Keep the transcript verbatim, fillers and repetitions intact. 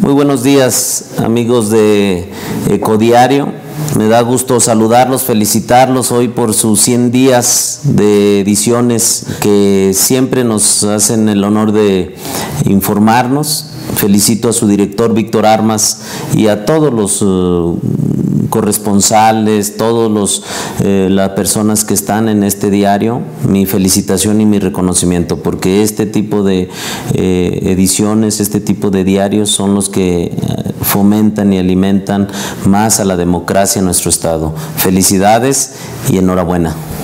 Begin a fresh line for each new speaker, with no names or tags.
Muy buenos días, amigos de Ecodiario. Me da gusto saludarlos, felicitarlos hoy por sus cien días de ediciones que siempre nos hacen el honor de informarnos. Felicito a su director Víctor Armas y a todos los uh, corresponsales, todos los eh, las personas que están en este diario, mi felicitación y mi reconocimiento, porque este tipo de eh, ediciones, este tipo de diarios son los que fomentan y alimentan más a la democracia en nuestro estado. Felicidades y enhorabuena.